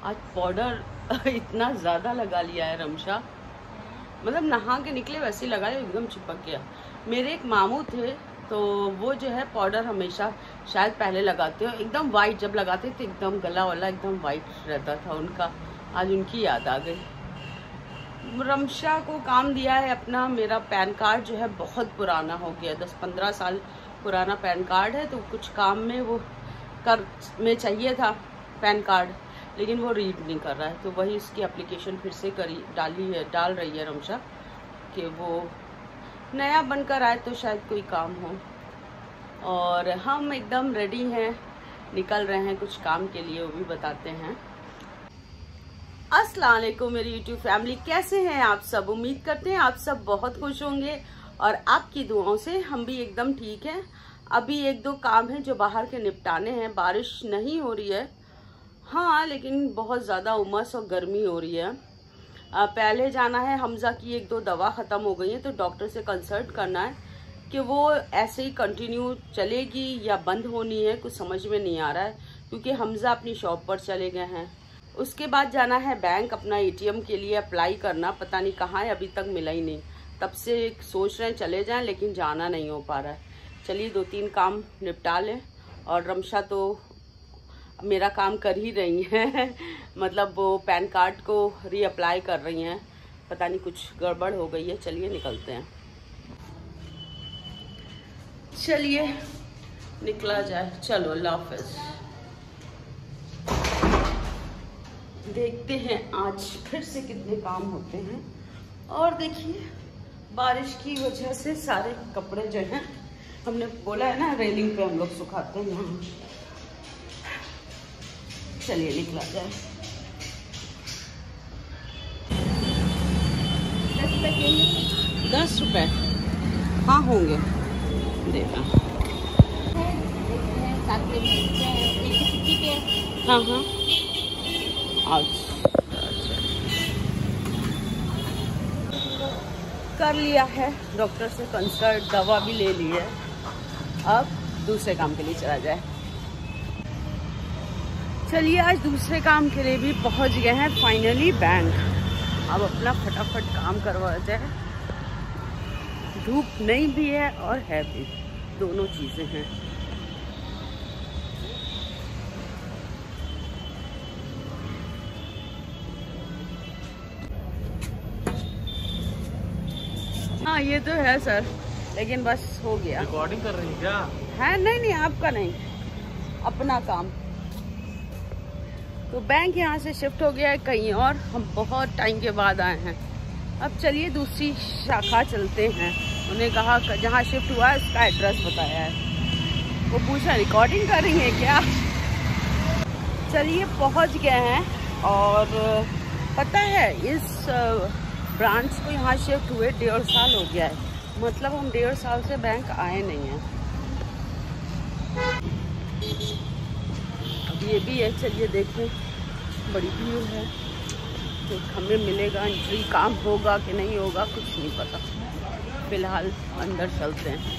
आज पाउडर इतना ज़्यादा लगा लिया है रमशा, मतलब नहा के निकले वैसे ही लगाया, एकदम चिपक गया। मेरे एक मामू थे तो वो जो है पाउडर हमेशा शायद पहले लगाते हो, एकदम वाइट जब लगाते थे एकदम गला वाला एकदम वाइट रहता था उनका। आज उनकी याद आ गई। रमशा को काम दिया है अपना। मेरा पैन कार्ड जो है बहुत पुराना हो गया, 10-15 साल पुराना पैन कार्ड है। तो कुछ काम में वो कर में चाहिए था पैन कार्ड, लेकिन वो रीड नहीं कर रहा है। तो वही उसकी एप्लीकेशन फिर से डाल रही है रमशा कि वो नया बनकर आए तो शायद कोई काम हो। और हम एकदम रेडी हैं, निकल रहे हैं कुछ काम के लिए, वो भी बताते हैं। अस्सलाम वालेकुम मेरी यूट्यूब फैमिली, कैसे हैं आप सब? उम्मीद करते हैं आप सब बहुत खुश होंगे और आपकी दुआओं से हम भी एकदम ठीक हैं। अभी 1-2 काम हैं जो बाहर के निपटाने हैं। बारिश नहीं हो रही है हाँ, लेकिन बहुत ज़्यादा उमस और गर्मी हो रही है। पहले जाना है, हमजा की 1-2 दवा ख़त्म हो गई है तो डॉक्टर से कंसल्ट करना है कि वो ऐसे ही कंटिन्यू चलेगी या बंद होनी है, कुछ समझ में नहीं आ रहा है क्योंकि हमजा अपनी शॉप पर चले गए हैं। उसके बाद जाना है बैंक, अपना ATM के लिए अप्लाई करना, पता नहीं कहाँ है, अभी तक मिला ही नहीं। तब से सोच रहे हैं चले जाएं लेकिन जाना नहीं हो पा रहा है। चलिए 2-3 काम निपटा लें। और रमशा तो मेरा काम कर ही रही हैं मतलब वो पैन कार्ड को रीअप्लाई कर रही हैं, पता नहीं कुछ गड़बड़ हो गई है। चलिए निकलते हैं, चलिए निकला जाए। चलो अल्लाह हाफ़िज़। देखते हैं आज फिर से कितने काम होते हैं। और देखिए बारिश की वजह से सारे कपड़े जो हैं, हमने बोला है ना रेलिंग पे हम लोग सुखाते हैं यहाँ। चलिए निकला जाए। 10 रुपए हाँ होंगे, देखना। हाँ हाँ अच्छा, कर लिया है डॉक्टर से कंसल्ट, दवा भी ले ली है। अब दूसरे काम के लिए चला जाए। चलिए आज दूसरे काम के लिए भी पहुंच गए हैं फाइनली बैंक। अब अपना फटाफट काम करवा जाए। धूप नहीं भी है और है भी, दोनों चीज़ें हैं। हाँ ये तो है सर, लेकिन बस हो गया। रिकॉर्डिंग कर रही है क्या? है नहीं, आपका नहीं, अपना काम। तो बैंक यहाँ से शिफ्ट हो गया है कहीं और, हम बहुत टाइम के बाद आए हैं। अब चलिए दूसरी शाखा चलते हैं। उन्हें कहा जहाँ शिफ्ट हुआ है उसका एड्रेस बताया है। वो पूछा रिकॉर्डिंग कर रही है क्या? चलिए पहुँच गए हैं। और पता है इस ब्रांच को यहाँ शिफ्ट हुए 1.5 साल हो गया है, मतलब हम 1.5 साल से बैंक आए नहीं हैं। अब ये भी है, चलिए देखें। बड़ी भीड़ है तो हमें मिलेगा एंट्री, काम होगा कि नहीं होगा कुछ नहीं पता। फिलहाल अंदर चलते हैं।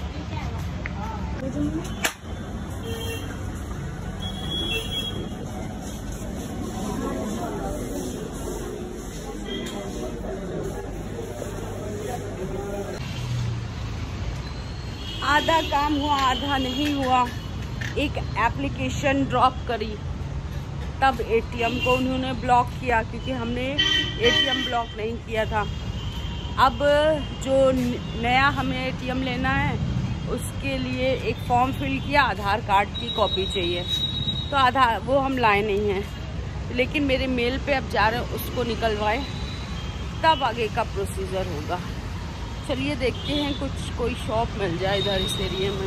आधा काम हुआ आधा नहीं हुआ। एक एप्लीकेशन ड्रॉप करी तब ATM को उन्होंने ब्लॉक किया क्योंकि हमने ATM ब्लॉक नहीं किया था। अब जो नया हमें ATM लेना है उसके लिए एक फॉर्म फिल किया, आधार कार्ड की कॉपी चाहिए, तो आधार वो हम लाए नहीं हैं। लेकिन मेरे मेल पे अब जा रहे हैं, उसको निकलवाए तब आगे का प्रोसीजर होगा। चलिए देखते हैं कुछ कोई शॉप मिल जाए इधर इस एरिया में।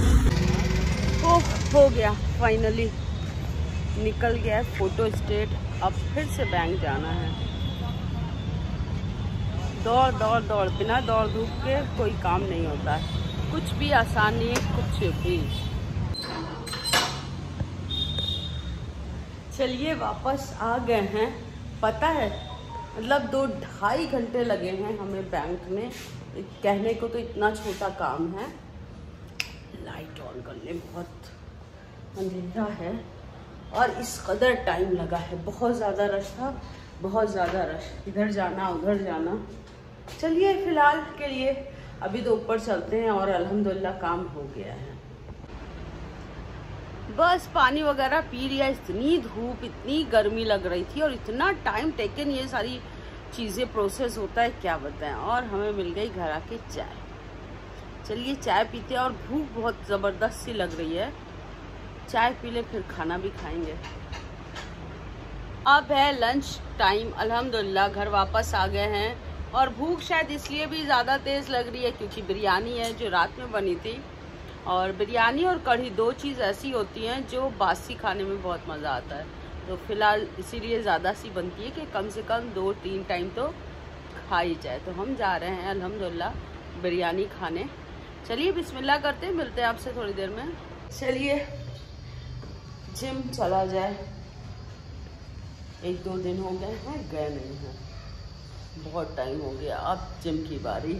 हो गया फाइनली, निकल गया फोटो स्टेट। अब फिर से बैंक जाना है। दौड़ दौड़ दौड़, बिना दौड़ धूप के कोई काम नहीं होता है, कुछ भी आसान नहीं है, कुछ भी। चलिए वापस आ गए हैं। पता है मतलब 2-2.5 घंटे लगे हैं हमें बैंक में। कहने को तो इतना छोटा काम है। लाइट ऑन करने बहुत अंधेरा है और इस कदर टाइम लगा है। बहुत ज़्यादा रश था, बहुत ज़्यादा रश, इधर जाना उधर जाना। चलिए फ़िलहाल के लिए अभी तो ऊपर चलते हैं और अल्हम्दुलिल्लाह काम हो गया है। बस पानी वगैरह पी लिया। इतनी धूप, इतनी गर्मी लग रही थी और इतना टाइम टेकन ये सारी चीज़ें प्रोसेस होता है क्या बताएं। और हमें मिल गई घर आके चाय। चलिए चाय पीते हैं और भूख बहुत ज़बरदस्त सी लग रही है। चाय पी ले फिर खाना भी खाएंगे। अब है लंच टाइम। अल्हम्दुलिल्लाह घर वापस आ गए हैं और भूख शायद इसलिए भी ज़्यादा तेज़ लग रही है क्योंकि बिरयानी है जो रात में बनी थी। और बिरयानी और कढ़ी 2 चीज़ ऐसी होती हैं जो बासी खाने में बहुत मज़ा आता है। तो फिलहाल इसीलिए ज़्यादा सी बनती है कि कम से कम 2-3 टाइम तो खा ही जाए। तो हम जा रहे हैं अल्हम्दुलिल्लाह बिरयानी खाने। चलिए बिस्मिल्लाह करते हैं, मिलते हैं आपसे थोड़ी देर में। चलिए जिम चला जाए। 1-2 दिन हो गए हैं गए नहीं हैं, बहुत टाइम हो गया। अब जिम की बारी।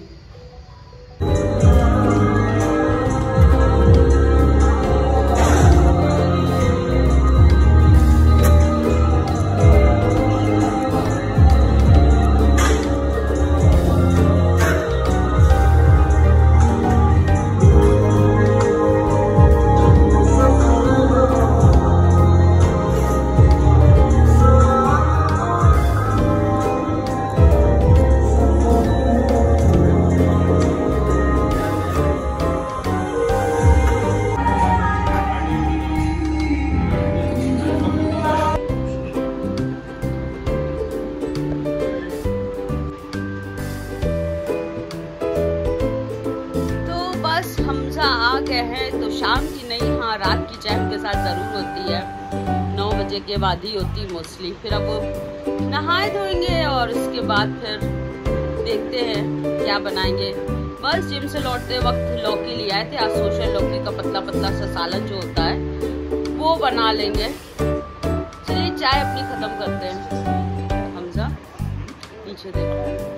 आ गए हैं तो शाम की नहीं, हाँ रात की चाय उनके साथ ज़रूर होती है। 9 बजे के बाद ही होती मोस्टली। फिर अब वो नहाए धोएंगे और उसके बाद फिर देखते हैं क्या बनाएंगे। बस जिम से लौटते वक्त लौकी ले आए थे। आज सोशल लौकी का पतला पतला सा सालन जो होता है वो बना लेंगे। चलिए चाय अपनी ख़त्म करते हैं। हमजा पीछे देखो।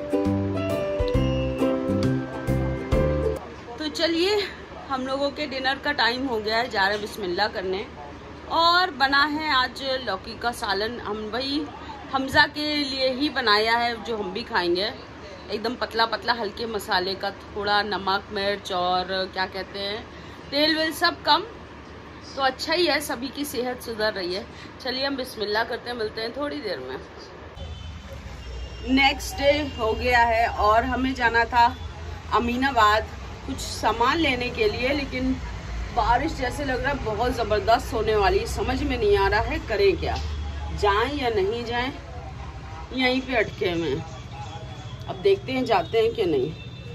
तो चलिए हम लोगों के डिनर का टाइम हो गया है, जा रहे बिस्मिल्लाह करने। और बना है आज लौकी का सालन। हम वही हमजा के लिए ही बनाया है जो हम भी खाएंगे। एकदम पतला पतला, हल्के मसाले का, थोड़ा नमक मिर्च और क्या कहते हैं तेल वेल सब कम, तो अच्छा ही है, सभी की सेहत सुधर रही है। चलिए हम बिस्मिल्लाह करते हैं, मिलते हैं थोड़ी देर में। नेक्स्ट डे हो गया है और हमें जाना था अमीनाबाद कुछ सामान लेने के लिए, लेकिन बारिश जैसे लग रहा है बहुत ज़बरदस्त होने वाली। समझ में नहीं आ रहा है करें क्या, जाएं या नहीं जाएं, यहीं पे अटके हुए हैं। अब देखते हैं जाते हैं कि नहीं।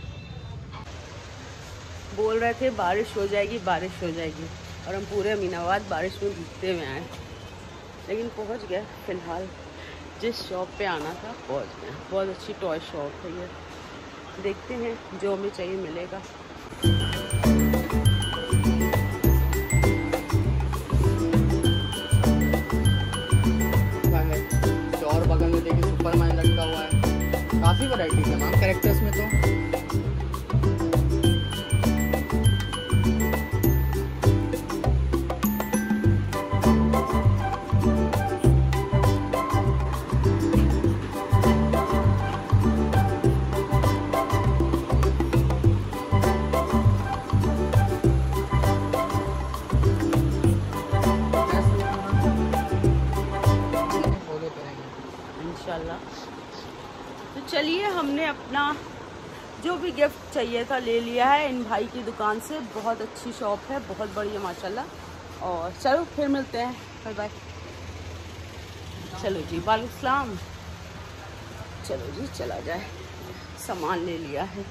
बोल रहे थे बारिश हो जाएगी बारिश हो जाएगी और हम पूरे अमीनाबाद बारिश में भीगते हुए आए, लेकिन पहुंच गए। फ़िलहाल जिस शॉप पे आना था पहुंच गए। बहुत अच्छी टॉय शॉप है ये, देखते हैं जो हमें चाहिए मिलेगा। और बगल में देखिए सुपरमैन लटका हुआ है। काफ़ी वैरायटी है मैम कैरेक्टर्स में तो। तो चलिए हमने अपना जो भी गिफ्ट चाहिए था ले लिया है इन भाई की दुकान से। बहुत अच्छी शॉप है, बहुत बढ़िया माशाल्लाह। और चलो फिर मिलते हैं, बाय बाय। चलो जी, वालेकुम सलाम। चलो जी चला जाए, सामान ले लिया है।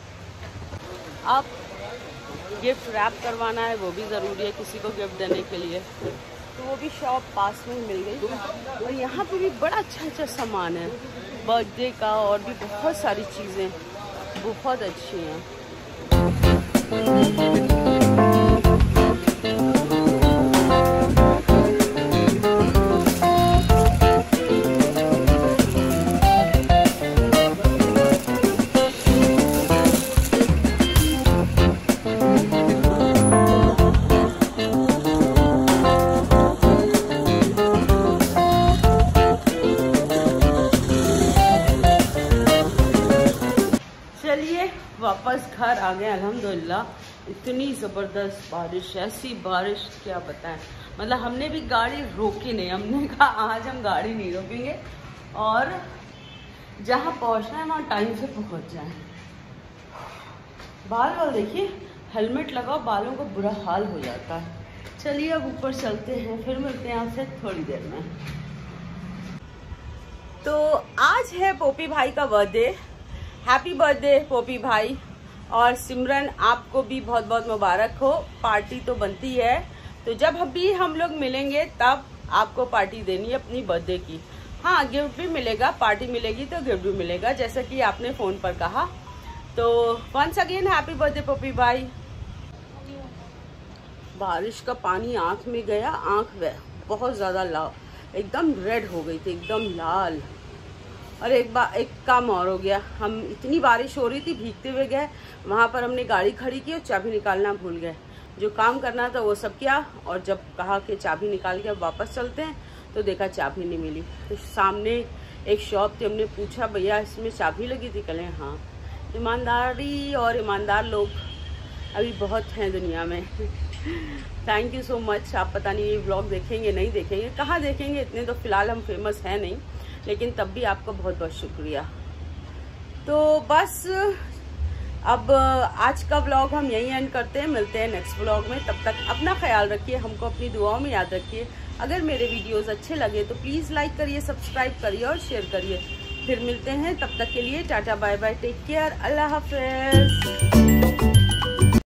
अब गिफ्ट रैप करवाना है, वो भी ज़रूरी है किसी को गिफ्ट देने के लिए। तो वो भी शॉप पास में मिल गई। और यहाँ पे भी बड़ा अच्छा सामान है बर्थडे का, और भी बहुत सारी चीज़ें बहुत अच्छी हैं। वापस घर आ गए अल्हम्दुलिल्लाह। इतनी ज़बरदस्त बारिश, ऐसी बारिश क्या बताएं। मतलब हमने भी गाड़ी रोकी नहीं, हमने कहा आज हम गाड़ी नहीं रोकेंगे और जहाँ पहुँचना है वहाँ टाइम से पहुँच जाएं। बाल देखिए, हेलमेट लगाओ, बालों का बुरा हाल हो जाता है। चलिए अब ऊपर चलते हैं, फिर मिलते हैं आपसे थोड़ी देर में। तो आज है पोपी भाई का बर्थडे। हैप्पी बर्थडे पोपी भाई। और सिमरन आपको भी बहुत बहुत मुबारक हो। पार्टी तो बनती है, तो जब भी हम लोग मिलेंगे तब आपको पार्टी देनी है अपनी बर्थडे की। हाँ, गिफ्ट भी मिलेगा, पार्टी मिलेगी तो गिफ्ट भी मिलेगा, जैसा कि आपने फ़ोन पर कहा। तो once again happy birthday Poppy भाई। बारिश का पानी आँख में गया, आँख बहुत ज़्यादा लाल, एकदम रेड हो गई थी, एकदम लाल। और एक काम और हो गया, हम इतनी बारिश हो रही थी, भीगते हुए गए, वहाँ पर हमने गाड़ी खड़ी की और चाबी निकालना भूल गए। जो काम करना था वो सब किया, और जब कहा कि चाबी निकाल के अब वापस चलते हैं तो देखा चाबी नहीं मिली। तो सामने एक शॉप थी, हमने पूछा भैया इसमें चाबी लगी थी? कहें हाँ। ईमानदारी और ईमानदार लोग अभी बहुत हैं दुनिया में। Thank you so much. आप पता नहीं ये व्लॉग देखेंगे नहीं देखेंगे, कहाँ देखेंगे, इतने तो फ़िलहाल हम फेमस हैं नहीं, लेकिन तब भी आपका बहुत बहुत शुक्रिया। तो बस अब आज का व्लॉग हम यहीं एंड करते हैं, मिलते हैं नेक्स्ट व्लॉग में। तब तक अपना ख्याल रखिए, हमको अपनी दुआओं में याद रखिए। अगर मेरे वीडियोस अच्छे लगे तो प्लीज़ लाइक करिए, सब्सक्राइब करिए और शेयर करिए। फिर मिलते हैं, तब तक के लिए tata bye bye, take care, अल्लाह हाफिज़।